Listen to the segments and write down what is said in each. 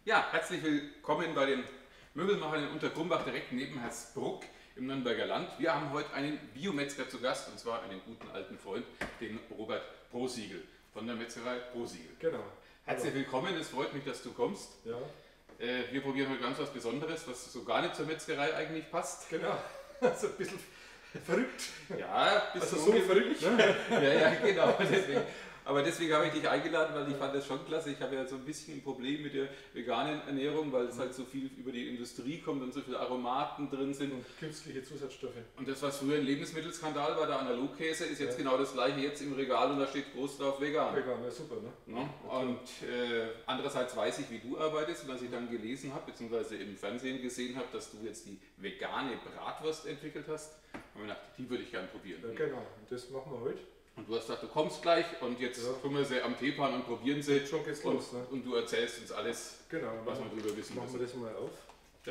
Ja, herzlich willkommen bei den Möbelmachern in Untergrumbach, direkt neben Hersbruck im Nürnberger Land. Wir haben heute einen Biometzger zu Gast, und zwar einen guten alten Freund, den Robert Prosiegel von der Metzgerei Prosiegel. Genau. Herzlich willkommen, es freut mich, dass du kommst. Ja. Wir probieren heute ganz was Besonderes, was so gar nicht zur Metzgerei eigentlich passt. Genau. Also ein bisschen verrückt. Ja, ein bisschen Also so verrückt, ne? Ja, genau. Deswegen habe ich dich eingeladen, weil ich fand das schon klasse. Ich habe ja so ein bisschen ein Problem mit der veganen Ernährung, weil es halt so viel über die Industrie kommt und so viele Aromaten drin sind. Und künstliche Zusatzstoffe. Und das, was früher ein Lebensmittelskandal war, der Analogkäse, ist jetzt genau das gleiche jetzt im Regal und da steht groß drauf vegan. Vegan, ja super, ne? Ja, und andererseits weiß ich, wie du arbeitest, und als ich dann gelesen habe, beziehungsweise im Fernsehen gesehen habe, dass du jetzt die vegane Bratwurst entwickelt hast, habe ich gedacht, die würde ich gerne probieren. Ja, genau, und das machen wir heute. Und du hast gesagt, du kommst gleich und jetzt tun wir sie am Teepan und probieren sie. Schon geht's los, ne? Und du erzählst uns alles, genau, was wir darüber wissen müssen. Machen wir das mal auf. Ja.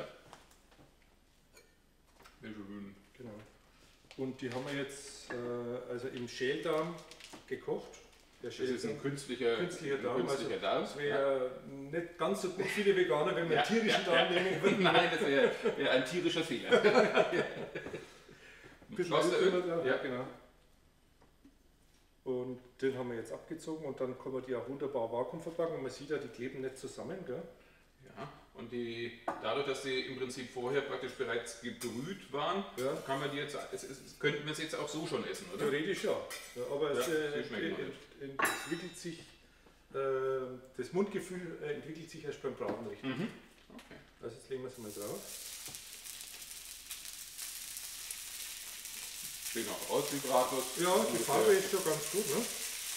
Schön. Genau. Und die haben wir jetzt also im Schäldarm gekocht. Das ist ein künstlicher Darm. Darm. Das wäre nicht ganz so gut für die Veganer, wenn wir einen tierischen Darm nehmen würden. Nein, das wäre ein tierischer Fehler. Ein bisschen Öl. Ja, genau. Und den haben wir jetzt abgezogen und dann kann man die auch wunderbar vakuum verpacken und man sieht ja, die kleben nicht zusammen, gell? Ja, und dadurch, dass sie im Prinzip vorher praktisch bereits gebrüht waren, kann man die jetzt, könnten wir es jetzt auch so schon essen, oder? Theoretisch ja, aber es entwickelt sich, das Mundgefühl entwickelt sich erst beim Braten richtig. Mhm. Okay. Also jetzt legen wir es mal drauf. Sieht noch aus wie Bratwurst. Ja, die Farbe ist schon ganz gut, ne?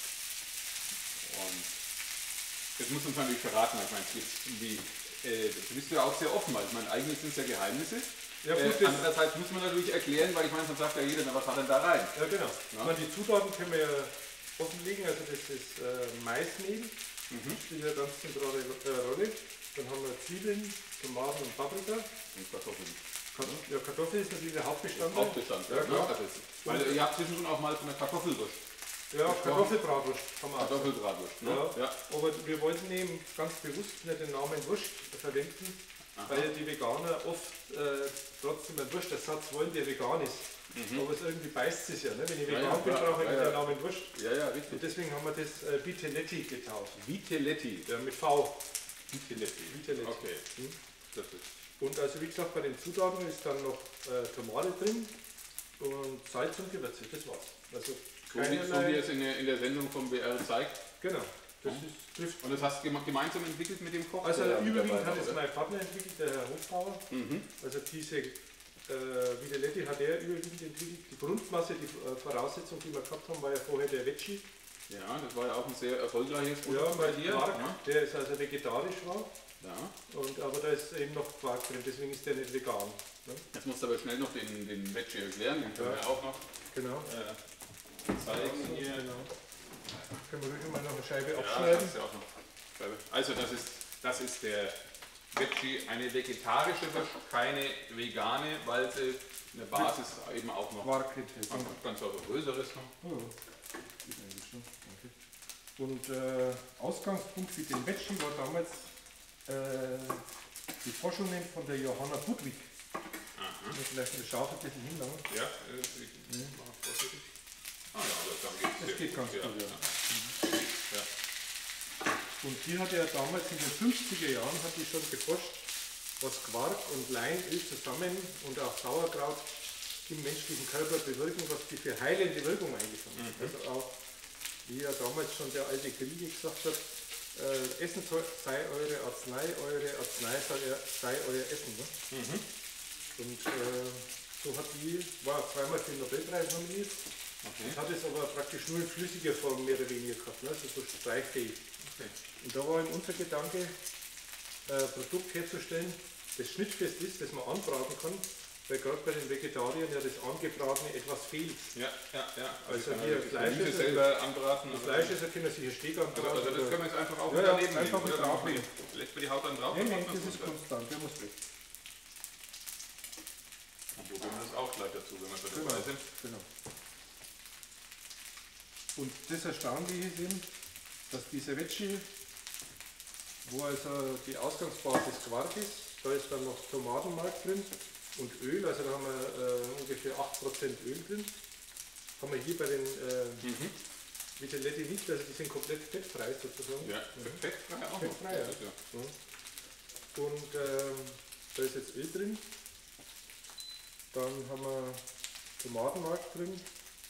Und jetzt muss uns natürlich verraten, ich meine, du bist ja auch sehr offen, weil ich meine, eigentlich sind es ja Geheimnisse. Ja, gut, andererseits muss man natürlich erklären, weil ich meine, sonst sagt ja jeder, na, was hat denn da rein? Ja, genau. Ja. Die Zutaten können wir ja offenlegen, also das ist Maismehl, spielt ja ganz zentrale Rolle. Dann haben wir Zwiebeln, Tomaten und Paprika. Und Kartoffeln. Ja, Kartoffel ist natürlich der Hauptbestandteil. Ja, klar. Weil ihr habt zwischendurch auch mal von der Kartoffelwurst. Ja, Kartoffelbratwurst kann man auch sagen. Kartoffelbratwurst, ne? Ja. Aber wir wollten eben ganz bewusst nicht den Namen Wurst verwenden, weil die Veganer oft trotzdem einen Wurstersatz wollen, der vegan ist. Aber es irgendwie beißt sich ja, ne? Wenn ich vegan bin, brauche ich den Namen Wurst. Ja, richtig. Und deswegen haben wir das Vitelletti getauft. Vitelletti? Ja, mit V. Vitelletti. Okay. Das ist. Und also wie gesagt, bei den Zutaten ist dann noch Tomate drin und Salz und Gewürze, das war's. Also so wie es in der Sendung vom BR zeigt. Genau, das trifft. Und das hast du gemeinsam entwickelt mit dem Koch? Also überwiegend hat es mein Partner entwickelt, der Herr Hofbauer. Also diese Vitelletti hat er überwiegend entwickelt. Die Grundmasse, die Voraussetzung, die wir gehabt haben, war ja vorher der Veggie. Ja, das war ja auch ein sehr erfolgreiches Produkt bei dir. Quark, der ist also vegetarisch war. Ja. Aber da ist eben noch Quark drin, deswegen ist der nicht vegan. Ne? Jetzt musst du aber schnell noch den Veggie erklären, den können wir auch noch zeigen. Hier. Genau. Können wir ruhig mal noch eine Scheibe abschneiden. Ja auch noch. Also das ist der Veggie, eine vegetarische Wurst, keine vegane, weil sie in der Basis eben auch noch Quark enthält. Ganz was Größeres noch. Oh. Und Ausgangspunkt für den Veggie war damals die Forschungen von der Johanna Budwig. Vielleicht eine Schafe ein bisschen hinlangen. Ja, mal vorsichtig. Das geht ganz gut, ja. Und die hat ja damals in den 50er Jahren hat die schon geforscht, was Quark und Leinöl zusammen und auch Sauerkraut im menschlichen Körper bewirken, was die für heilende Wirkung eigentlich haben. Also auch, wie ja damals schon der alte Grieche gesagt hat, Essen sei eure Arznei sei euer Essen. Ne? Und so war zweimal für den Nobelpreis nominiert. Und hat es aber praktisch nur in flüssiger Form mehr oder weniger gehabt, ne? Also so streichfähig. Und da war eben unser Gedanke, ein Produkt herzustellen, das schnittfest ist, das man anbraten kann, weil gerade bei den Vegetariern ja das Angebratene etwas fehlt. Ja. Also hier Fleisch selber anbraten. Fleisch ist, können wir sicher Steg anbraten. Also das können wir jetzt einfach auch daneben einfach mit drauflegen. Lässt man die Haut dann drauf? Nein, das ist konstant, der muss weg. Und probieren wir das auch gleich dazu, wenn wir schon dabei sind. Genau. Und das Erstaunliche ist eben, dass dieser Veggie wo also die Ausgangsbasis Quark ist. Da ist dann noch Tomatenmark drin und Öl, also da haben wir ungefähr 8% Öl drin. Haben wir hier bei den Vitelletti nicht, also die sind komplett fettfrei sozusagen. Ja, fettfrei auch. Fettfrei, ja. Und da ist jetzt Öl drin. Dann haben wir Tomatenmark drin.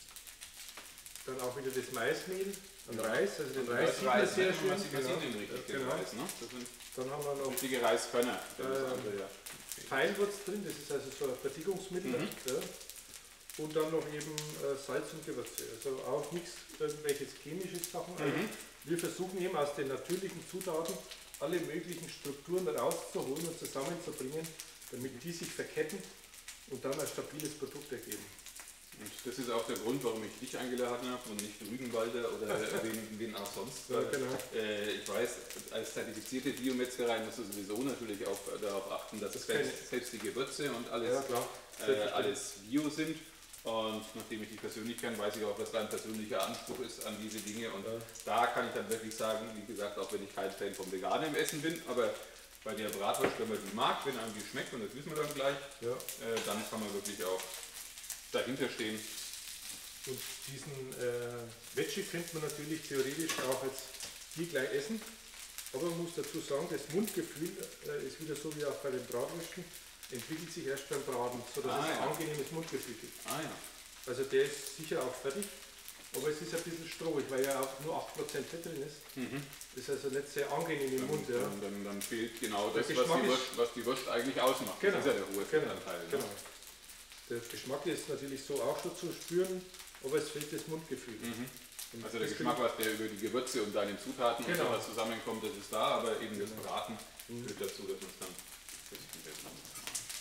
Dann auch wieder das Maismehl und Reis. Also den Reis sieht man sehr schön. Genau. Reis, ne? Dann haben wir noch richtige Reiskörner. Feinwurz drin, das ist also so ein Verdickungsmittel. Ja. Und dann noch eben Salz und Gewürze. Also auch nichts, irgendwelche chemische Sachen. Wir versuchen eben aus den natürlichen Zutaten alle möglichen Strukturen rauszuholen und zusammenzubringen, damit die sich verketten und dann ein stabiles Produkt ergeben. Und das ist auch der Grund, warum ich dich eingeladen habe und nicht Rügenwalder oder wen auch sonst. Ja, genau. Ich weiß, als zertifizierte Biometzgerei musst du sowieso natürlich auch darauf achten, dass selbst die Gewürze und alles, alles Bio sind. Und nachdem ich dich persönlich kenne, weiß ich auch, was dein persönlicher Anspruch ist an diese Dinge. Und da kann ich dann wirklich sagen, wie gesagt, auch wenn ich kein Fan vom veganen Essen bin, aber bei der Bratwurst, wenn man die mag, wenn einem die schmeckt, und das wissen wir dann gleich, dann kann man wirklich auch dahinter stehen. Und diesen Veggie könnte man natürlich theoretisch auch als hier gleich essen, aber man muss dazu sagen, das Mundgefühl ist wieder so wie auch bei den Bratwürsten, entwickelt sich erst beim Braten, sodass es ein angenehmes Mundgefühl gibt. Also der ist sicher auch fertig, aber es ist ein bisschen strohig, weil ja auch nur 8% Fett drin ist. Das ist also nicht sehr angenehm im Mund. Ja. Dann fehlt genau das, was die Wurst eigentlich ausmacht. Genau. Das ist ja der hohe Fettanteil. Genau. Der Geschmack ist natürlich so auch schon zu spüren, aber es fehlt das Mundgefühl. Also der Geschmack, was der über die Gewürze und deine Zutaten und sowas zusammenkommt, das ist da, aber eben das Braten führt dazu, dass man es dann ein bisschen besser macht.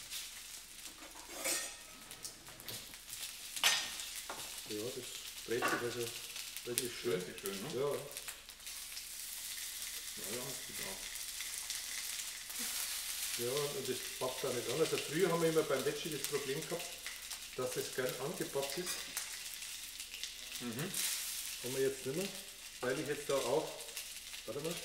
Ja, das dreht sich also wirklich schön. Richtig schön, ne? Ja. Ja, das sieht auch. Ja, und das backt auch nicht an. Also früher haben wir immer beim Veggie das Problem gehabt, dass das gern angebackt ist. Haben wir jetzt nicht mehr, weil ich jetzt da auch, warte mal.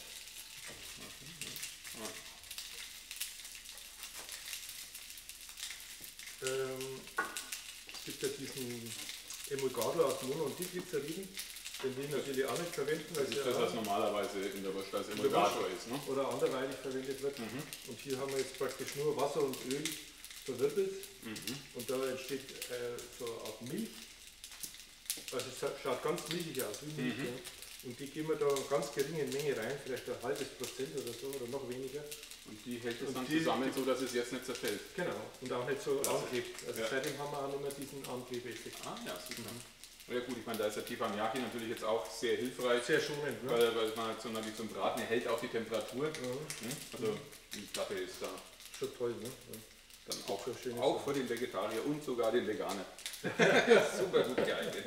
Es gibt ja diesen Emulgator aus Mono- und Diglyceriden, den wir natürlich auch nicht verwenden. Das ist das, was normalerweise in der Wurst als Emulgator ist, ne? Oder anderweitig verwendet wird. Und hier haben wir jetzt praktisch nur Wasser und Öl verwirbelt und da entsteht so eine Art Milch. Also es schaut ganz milchig aus, wie Milch. Ja. Und die geben wir da in ganz geringe Menge rein, vielleicht ein halbes Prozent oder so oder noch weniger. Und die hält es dann zusammen, so dass es jetzt nicht zerfällt. Genau, und auch nicht so anklebt. Also seitdem haben wir auch nicht mehr diesen Anklebeffekt. Ja, super. Ja gut, ich meine, da ist der Teppanyaki natürlich jetzt auch sehr hilfreich. Sehr schonend, ne? Weil man so natürlich zum Braten hält auch die Temperatur. Also die Platte ist da. Schon toll, ne? Ja. Dann auch für den Vegetarier und sogar den Veganer. Super gut geeignet.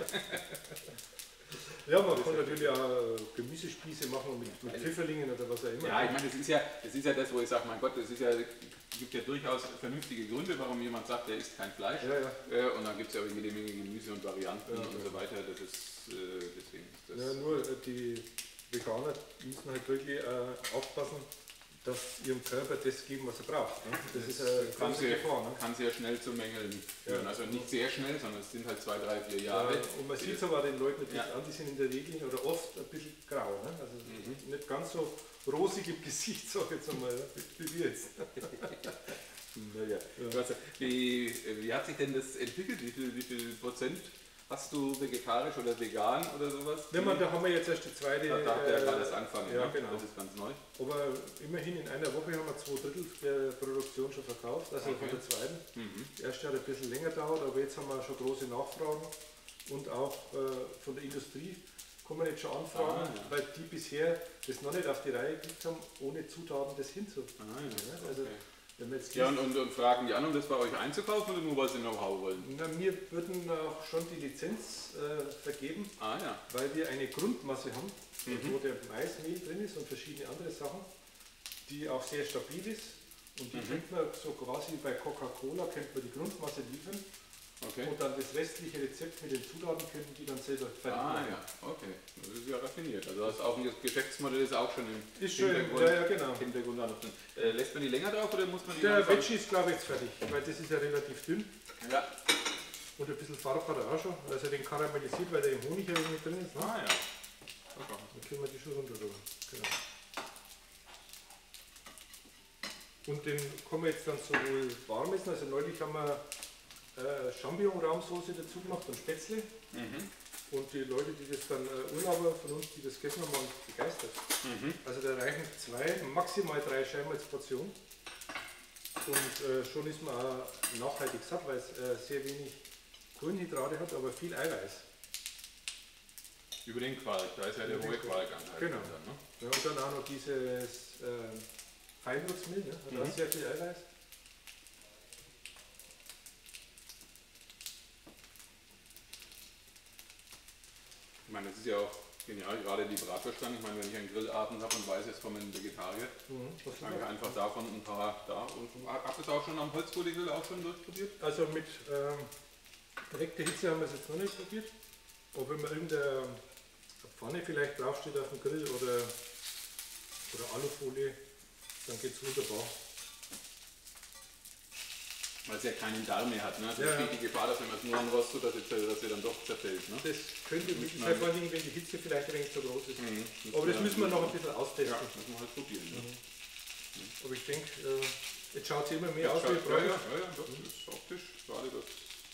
Ja, man kann natürlich auch Gemüsespieße machen mit Pfifferlingen oder was auch immer. Ja, ich meine, das ist ja das, wo ich sage, mein Gott, es gibt ja durchaus vernünftige Gründe, warum jemand sagt, er isst kein Fleisch. Und dann gibt es ja auch jede Menge Gemüse und Varianten und so weiter. Das ist, deswegen ist das. Ja, nur die Veganer müssen halt wirklich aufpassen, dass ihrem Körper das geben, was er braucht. Ne? Das ist eine große Gefahr. Ne? Kann sehr schnell zu Mängeln führen. Also nicht sehr schnell, sondern es sind halt 2, 3, 4 Jahre. Und man sieht es aber den Leuten natürlich an, die sind in der Regel oder oft ein bisschen grau. Ne? Also nicht ganz so rosig im Gesicht, sag ich jetzt einmal, wie wir jetzt. Naja. Wie hat sich denn das entwickelt? Wie viel Prozent hast du vegetarisch oder vegan oder sowas? Ja, da haben wir jetzt erst die zweite. Da darf der gerade erst anfangen. Ja, genau. Das ist ganz neu. Aber immerhin in einer Woche haben wir 2/3 der Produktion schon verkauft, also von der zweiten. Die erste hat ein bisschen länger gedauert, aber jetzt haben wir schon große Nachfragen und auch von der Industrie kommen jetzt schon Anfragen, weil die bisher das noch nicht auf die Reihe gekriegt haben, ohne Zutaten das hinzubringen. Also, wenn wir jetzt und fragen die an, um das bei euch einzukaufen oder nur weil sie Know-how wollen? Na, wir würden auch schon die Lizenz vergeben, weil wir eine Grundmasse haben, wo der Maismehl drin ist und verschiedene andere Sachen, die auch sehr stabil ist. Und die könnte man so quasi bei Coca-Cola könnte man die Grundmasse liefern Okay. Und dann das restliche Rezept mit den Zutaten können die dann selber fertig machen. Ja, okay. Das ist ja raffiniert. Also das auch ein Geschäftsmodell ist auch schon im Hintergrund. Ja, genau. Hintergrund lässt man die länger drauf oder muss man die Der Veggie ist glaube ich jetzt fertig, weil das ist ja relativ dünn. Ja. Und ein bisschen Farbe hat er auch schon, also den karamellisiert, weil der im Honig ja mit drin ist. Ne? Ah ja. Okay. Dann können wir die schon runter tun. Genau. Und den kann man jetzt dann sowohl warm essen, also neulich haben wir Champignon-Rahmsoße dazu gemacht und Spätzle. Und die Leute, die das dann, Urlauber von uns, die das gegessen haben, waren begeistert. Also da reichen 2, maximal 3 Scheiben als Portion. Und schon ist man auch nachhaltig satt, weil es sehr wenig Kohlenhydrate hat, aber viel Eiweiß. Über den Quark, da ist ja der hohe Quarkanteil. Genau. Dann, ne? Ja, und dann auch noch dieses Feinwurzmehl, ne? Da ist sehr viel Eiweiß. Ich meine, das ist ja auch genial, gerade die Bratwurst. Ich meine, wenn ich einen Grillabend habe und weiß, jetzt kommen Vegetarier, dann kann ich einfach davon ein paar da. Und habt ihr es auch schon am Holzkohlegrill auch schon durchprobiert? Also mit direkter Hitze haben wir es jetzt noch nicht probiert. Aber wenn man irgendeine Pfanne vielleicht draufsteht auf dem Grill oder Alufolie, dann geht es wunderbar. Weil es ja keinen Darm mehr hat. Ne? Also ja, besteht die Gefahr, dass wenn man es nur anrostet, dass sie dann doch zerfällt. Ne? Das könnte möglich sein, vor allem wenn die Hitze vielleicht ein wenig zu groß ist. Aber das müssen wir noch ein bisschen austesten. Ja, das müssen wir halt probieren. Ne? Aber ich denke, jetzt schaut es immer mehr aus wie Bratwurst. Ja, doch, das ist optisch gerade das.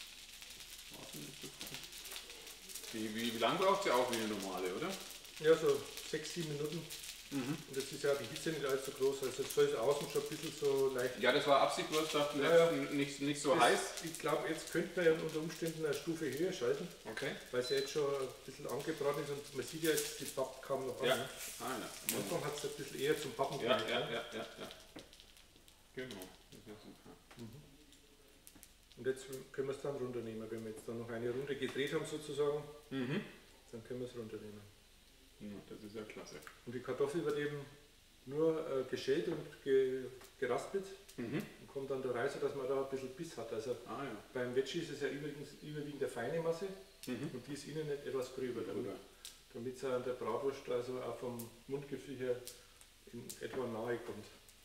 Wie lange braucht sie auch wie eine normale, oder? Ja, so 6-7 Minuten. Und jetzt ist ja die Hitze nicht allzu groß, also jetzt soll es außen schon ein bisschen so leicht. Ja, das war Absicht, du hast gesagt, nicht so heiß. Ich glaube, jetzt könnte man ja unter Umständen eine Stufe höher schalten, Okay. weil es ja jetzt schon ein bisschen angebraten ist und man sieht ja jetzt, die pappt kaum noch an. Ja. Ne? Ah, ja. Am Anfang hat es ein bisschen eher zum Pappen Ja. geneigt, ne? Genau. Das ist ja super. Und jetzt können wir es dann runternehmen, wenn wir jetzt dann noch eine Runde gedreht haben sozusagen, dann können wir es runternehmen. Ja, das ist ja klasse. Und die Kartoffel wird eben nur geschält und geraspelt und kommt dann da rein, sodass man da ein bisschen Biss hat. Also beim Veggie ist es ja überwiegend eine feine Masse und die ist innen nicht etwas gröber, damit es an der Bratwurst also auch vom Mundgefühl her in etwa nahe kommt.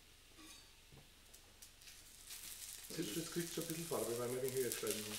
Jetzt kriegt es schon ein bisschen Farbe, weil wir den höher geschalten haben.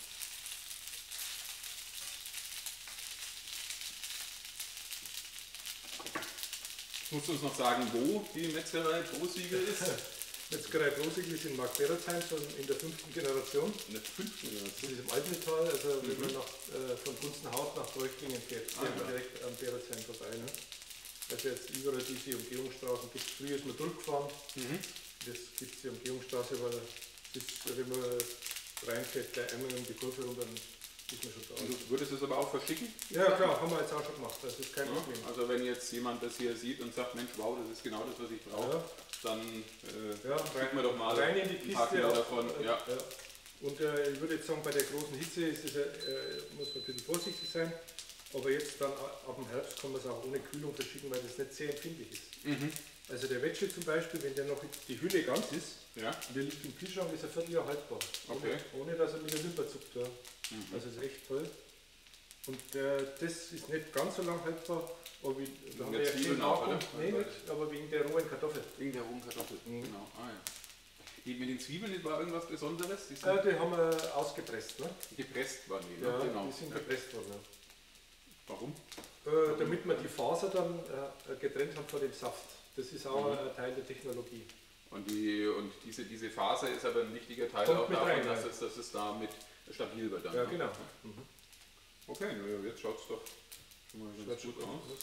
Musst du uns noch sagen, wo die Metzgerei Prosiegel ist? Metzgerei Prosiegel ist in Markberetzheim, schon in der 5. Generation. In der 5. Generation? Das ist im Altmetall, also wenn man von Gunzenhaut nach Bräuchlingen fährt, fährt man direkt am Beretzheim vorbei. Ne? Also jetzt überall diese Umgehungsstraßen gibt es. Früher ist man durchgefahren, das gibt es die Umgehungsstraße, weil wenn man reinfährt, gleich einmal um die Kurve rum, dann ist man schon da. Und du würdest es aber auch verschicken? Ja klar, haben wir jetzt auch schon gemacht, das ist kein Problem. Also wenn jetzt jemand das hier sieht und sagt, Mensch, wow, das ist genau das, was ich brauche, dann schicken wir doch mal rein in die Kiste, ein paar Kilo davon. Ja. Und ich würde jetzt sagen, bei der großen Hitze muss man ein bisschen vorsichtig sein, aber jetzt dann ab dem Herbst kann man es auch ohne Kühlung verschicken, weil das nicht sehr empfindlich ist. Also der Veggie zum Beispiel, wenn der noch die Hülle ganz ist, und der liegt im Kühlschrank, ist er ein Vierteljahr haltbar. Okay. Ohne dass er mit der Wimper zuckt. Ja. Also ist echt toll. Und das ist nicht ganz so lang haltbar, aber wir haben ja Zwiebeln auch, oder? Nee, nicht, aber wegen der rohen Kartoffel. Wegen der rohen Kartoffel, genau. Mit den Zwiebeln war irgendwas Besonderes? Die haben wir ausgepresst. Ne? Gepresst waren die, ja, genau. Die sind gepresst worden. Ja. Warum? Damit man die Faser dann getrennt hat von dem Saft. Das ist auch ein Teil der Technologie. Und diese Faser ist aber ein wichtiger Teil Kommt auch davon, rein, dass es damit stabil wird. Dann, ja, genau. Okay, jetzt schaut es doch schon mal ganz gut aus.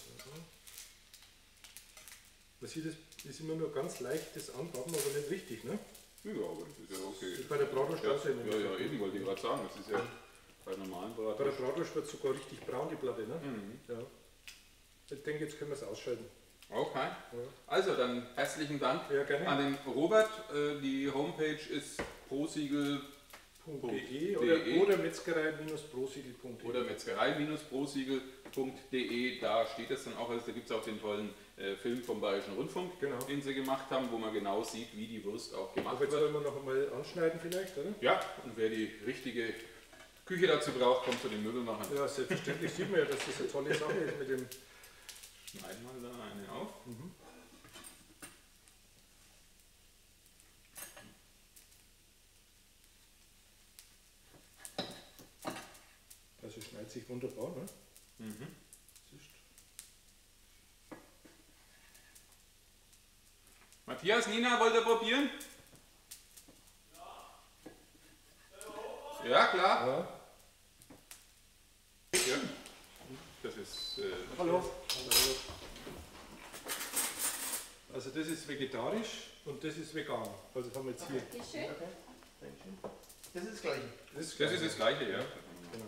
Man sieht, es ist immer nur ganz leichtes Anbauen, aber nicht richtig, ne? Ja, aber das ist ja okay. Das ist bei der Bratwurst auch so. Ja, eben wollte ich gerade sagen, das ist ja bei normalen Bratwurst. Bei der Bratwurst wird sogar richtig braun, die Platte, ne? Ja. Ich denke, jetzt können wir es ausschalten. Okay. Ja. Also dann herzlichen Dank an den Robert. Die Homepage ist prosiegel.de oder metzgerei-prosiegel.de oder metzgerei-prosiegel.de. Da steht es dann auch, also da gibt es auch den tollen Film vom Bayerischen Rundfunk, den sie gemacht haben, wo man genau sieht, wie die Wurst auch gemacht wird. Aber jetzt wollen wir noch einmal anschneiden vielleicht, oder? Ja, und wer die richtige Küche dazu braucht, kommt zu den Möbelmachern. Ja, selbstverständlich sieht man ja, dass das eine tolle Sache ist mit dem. Schneiden wir da eine auf. Also schneidet sich wunderbar, ne? Mhm. Siehst. Matthias, Nina, wollt ihr probieren? Ja, klar. Ja. Ja. Das ist. Hallo. Hallo. Also das ist vegetarisch und das ist vegan. Also das haben wir jetzt hier. Dankeschön. Okay, Dankeschön. Das ist das Gleiche. Das ist das Gleiche, ja. Genau.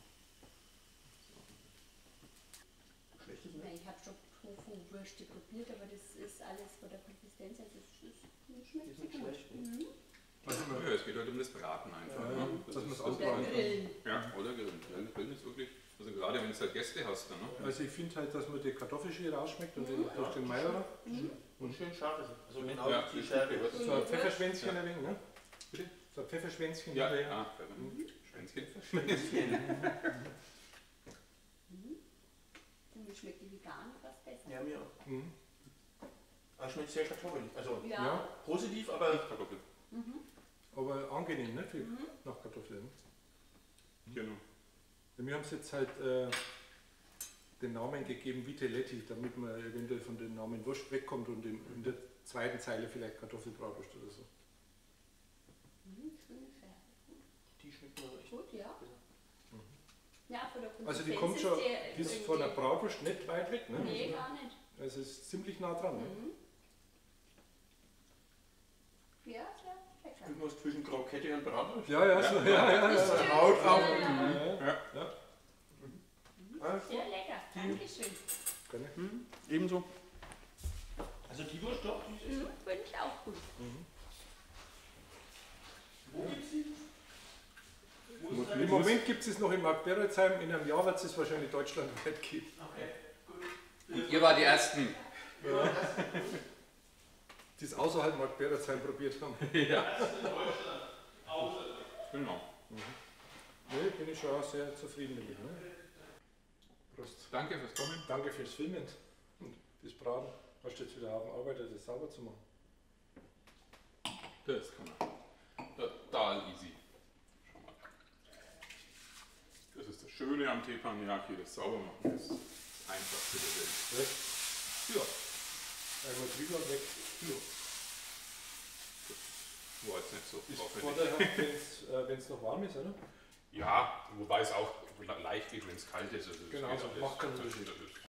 Schlecht ist Ja, nicht. ich habe schon Tofu-Würste probiert, aber das ist alles von der Konsistenz, also es schmeckt Ist so nicht gut. schlecht, ne? Mhm. Also Ja, es geht halt um das Braten einfach. Ja, Ne? dass man es das Oder anbraten kann. Grillen. Ja, oder Grillen. Ja, Grillen ist wirklich, also gerade wenn du halt Gäste hast, dann, ne? Also ich finde halt, dass man die Kartoffelschäle rausschmeckt und den, durch den Majoran. Und schön scharf ist es. Also genau Ja, die Schärfe. das- So ein Pfefferschwänzchen Ja. ein wenig, ne? Bitte? So ein Pfefferschwänzchen. Ja, hinterher. ja. Schwänzchen. Und mir schmeckt die vegane fast besser. Ja, mir auch. Mhm. Aber schmeckt sehr kartoffelig. Also Ja. Ja, positiv, aber Kartoffel. aber angenehm, ne? Für nach Kartoffeln. Genau. Ja, wir haben es jetzt halt den Namen gegeben Vitelletti, damit man eventuell von dem Namen Wurst wegkommt und in der zweiten Zeile vielleicht Kartoffelbratwurst oder so. Schöne Schärfe. die schmeckt mir echt. Gut, ja. Ja, von der Konsistenz Also die kommt schon, die ist von der irgendwie- Bratwurst nicht weit weg, ne? Nee, gar nicht. Also es ist ziemlich nah dran. Ne? Ja, sehr lecker. Irgendwas zwischen Krokette und Bratwurst. Ja, so, ja. Ist Ja, schön. Haut auf. ja. Sehr lecker. Dankeschön. Gerne. Ebenso. Also die Wurst doch, die ist echt. Finde ich auch gut. Wo gibt's die? Im Moment gibt es noch in Markt Berolzheim, in einem Jahr wird es wahrscheinlich deutschlandweit geben. Okay, gut. Ihr wart die Ersten. Die es außerhalb Markt Berolzheim probiert haben. Ja. Genau. Nee, bin ich schon auch sehr zufrieden damit. Ne? Prost. Danke fürs Kommen. Danke fürs Filmen und fürs Braten. Hast du jetzt wieder auf Arbeit, das sauber zu machen? Das kann man. Total easy. Schau mal. Das ist das Schöne am Teppanyaki, das Saubermachen ist das Einfachste der Welt. Ja, Einmal drüber weg. ja. Das war jetzt nicht so Ist aufwendig. vorteilhaft, wenn es noch warm ist, oder? Ja, wobei es auch leicht geht, wenn es kalt ist. Also das Genau, geht alles. macht keinen Unterschied. Das ist